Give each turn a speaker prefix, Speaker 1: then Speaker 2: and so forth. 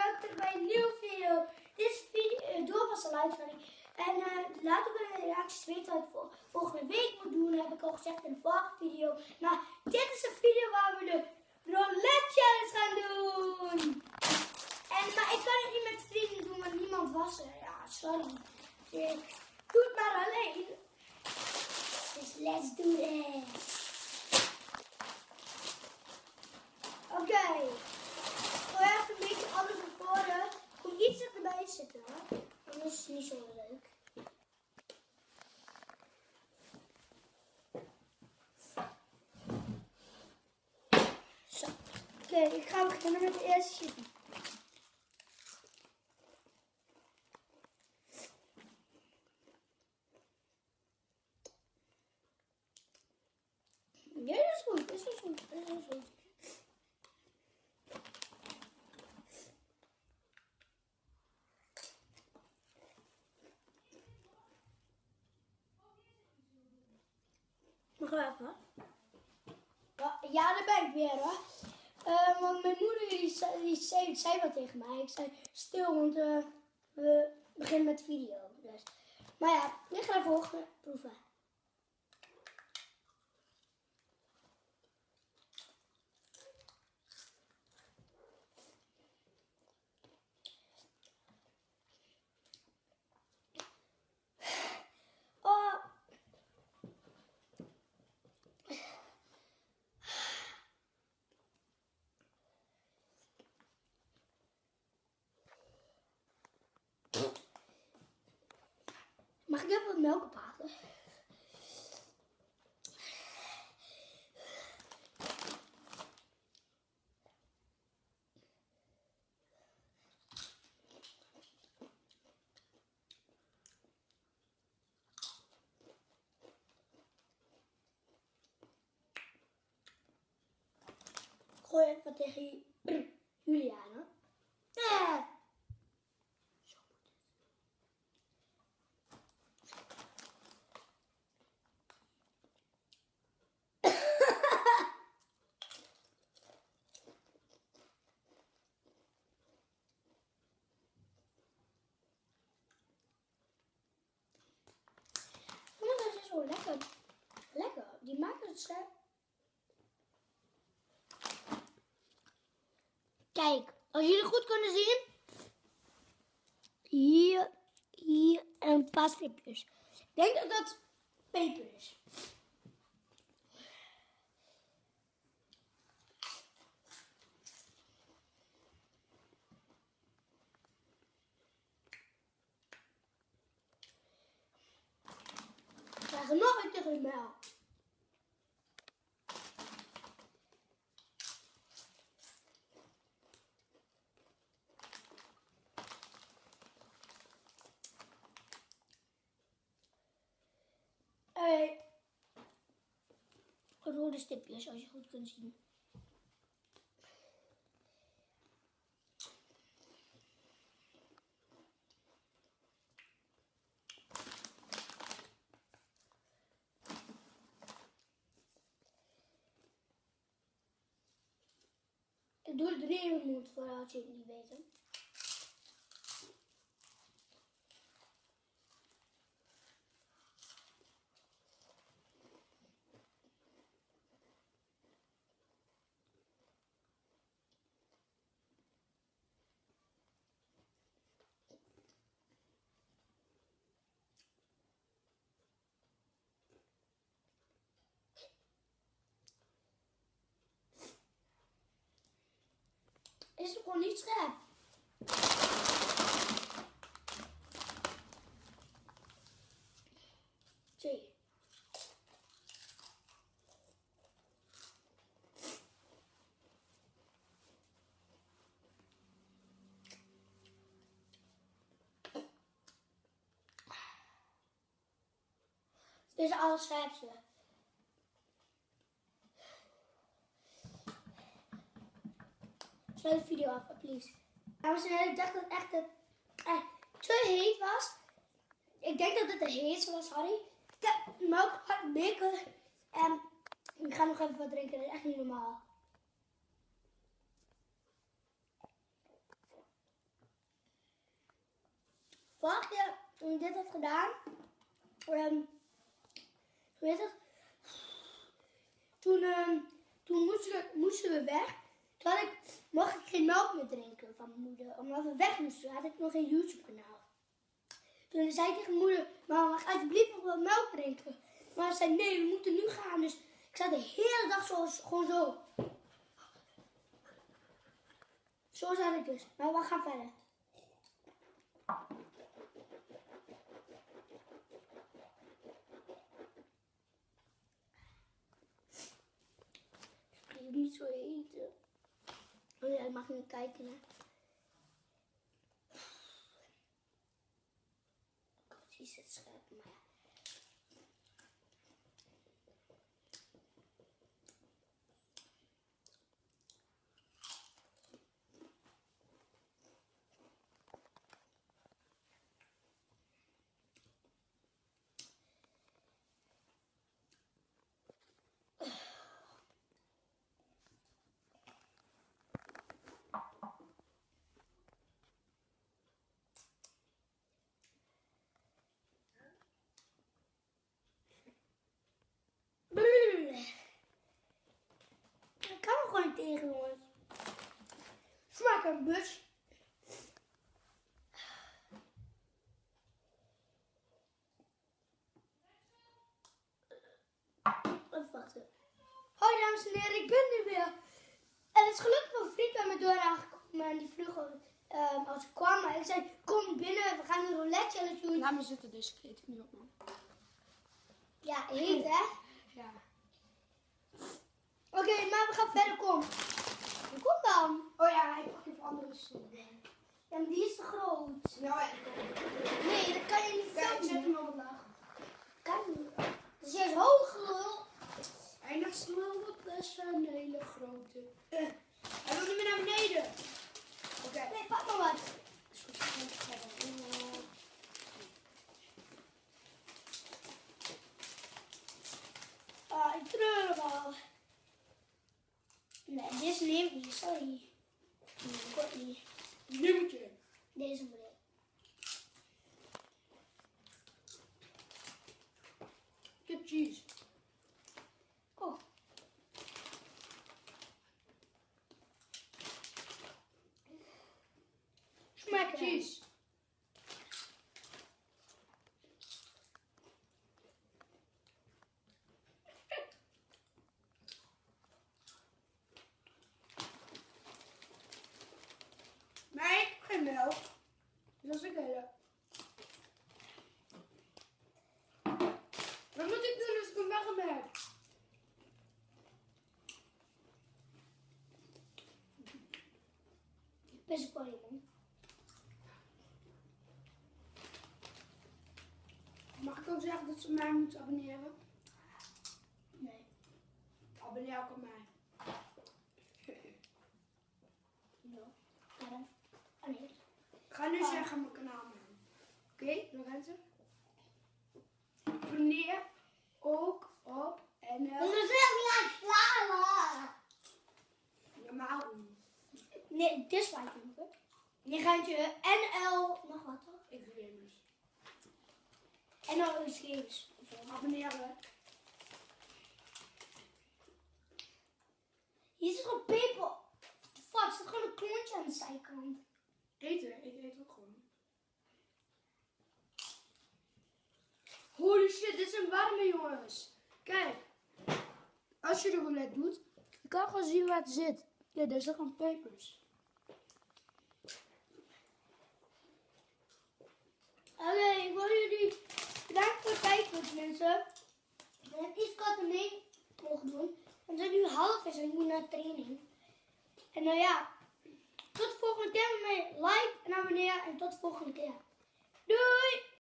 Speaker 1: welkom terug bij een nieuwe video. Dit is doorpassen live, sorry. En laat ook in de reacties weten wat ik volgende week moet doen. Dat heb ik al gezegd in de vorige video. Maar dit is een video waar we de roulette challenge gaan doen. Maar ik kan het niet met vrienden doen, want niemand was er. Ja, sorry. Dus ik doe het maar alleen. Dus let's do this. Oké. Gooi even een beetje alles naar voren. Kom iets erbij zitten, hè? Anders is het niet zo leuk. Zo. Oké, ik ga beginnen met de eerste chippy. Ja, dit is goed, dit is goed, dit is goed. Nog even. Ja, daar ben ik weer, hoor. Want mijn moeder die zei wat tegen mij. Ik zei stil, want we beginnen met de video. Dus. Maar ja, ik ga even proeven. Mag ik even wat melk ophalen? Gooi even tegen Juliana. Dat is zo lekker. Lekker. Die maken het scherp. Kijk, als jullie goed kunnen zien. Hier en een paar stipjes. Ik denk dat dat peper is. We krijgen nog een tegen de melk. Rode stipjes, als je goed kunt zien. Ik doe er 3 in mijn mond voor als je het niet weet. Hè. Is het gewoon niet scherp? Zie. Dit is het allerscherpste. Sluit de video af, please. Dames en heren, ik dacht dat het echt te heet was. Ik denk dat het de heetste was, sorry. Ik heb melk hard mikken. En ik ga nog even wat drinken, dat is echt niet normaal. ik dit had gedaan, hoe heet het? Toen moesten we weg. Toen mocht ik geen melk meer drinken van mijn moeder. Omdat we weg moesten, had ik nog geen YouTube kanaal. Toen zei ik tegen mijn moeder, mama, mag alsjeblieft nog wat melk drinken? Maar ze zei, nee, we moeten nu gaan. Dus ik zat de hele dag gewoon zo. Zo zat ik dus. Maar we gaan verder. Ik wil niet zo eten. Oh ja, ik mag niet kijken, hè. God, is het scherp, maar ja. Ik kan er gewoon niet tegen, jongens. Smaak een bus. Even wachten. Hoi dames en heren, ik ben nu weer. En het is gelukkig wel een vriend bij me door aangekomen. En die vroeg als ik kwam. Maar ik zei, kom binnen, we gaan een roulette challenge doen.
Speaker 2: Laat me zitten, dus ik eet het niet op, man.
Speaker 1: Ja, heet hè?
Speaker 2: Ja.
Speaker 1: Oké, maar we gaan verder, kom. Kom dan.
Speaker 2: Oh ja, ik pak even andere stoel.
Speaker 1: Ja, maar die is te groot.
Speaker 2: Nou, ja.
Speaker 1: Nee, dat kan je niet
Speaker 2: Kijk,
Speaker 1: filmen.
Speaker 2: zet hem op het laag.
Speaker 1: Kan niet. Dat is juist hoog, lul.
Speaker 2: Eindig snel, dat is een hele grote. Hij wil niet meer naar beneden. Oké.
Speaker 1: Nee, pak maar wat.
Speaker 2: Is goed.
Speaker 1: Ah, ik treur hem al. Nee, deze neem ik niet, sorry. Nee, kort niet.
Speaker 2: Nummertje.
Speaker 1: Deze moet ik.
Speaker 2: Ik heb cheese.
Speaker 1: Oh. Smaak
Speaker 2: Cheese. Maar ik heb geen melk. Dus dat is ik hele. Wat moet ik doen als ik een warm heb?
Speaker 1: Best wel man.
Speaker 2: Mag ik ook zeggen dat ze mij moeten abonneren?
Speaker 1: Nee.
Speaker 2: Abonneer ook op mij.
Speaker 1: No. Waarom? Oh nee.
Speaker 2: Ik ga nu zeggen mijn kanaal naam. Oké, Lorenzo? Abonneer ook op NL.
Speaker 1: Dat is heel niet slagen.
Speaker 2: Normaal doen.
Speaker 1: Nee, dislike hem ook. Nu gaat je NL, nog wat toch?
Speaker 2: Ik doe gamers.
Speaker 1: NL is games.
Speaker 2: Abonneren.
Speaker 1: Hier zit gewoon peper. Fuck, er zit gewoon een klontje aan de zijkant.
Speaker 2: Eten, ik eet ook gewoon. Holy shit, dit is een warme, jongens. Kijk. Als je de roulette doet, je kan gewoon zien waar het zit. Ja, daar zitten gewoon pepers.
Speaker 1: Oké, ik wil jullie bedanken voor het kijken, mensen. Ik heb iets korter mee mogen doen. We zijn nu half en ik moet naar de training. En nou ja, tot de volgende keer met mij. Like en abonneer en tot de volgende keer. Doei!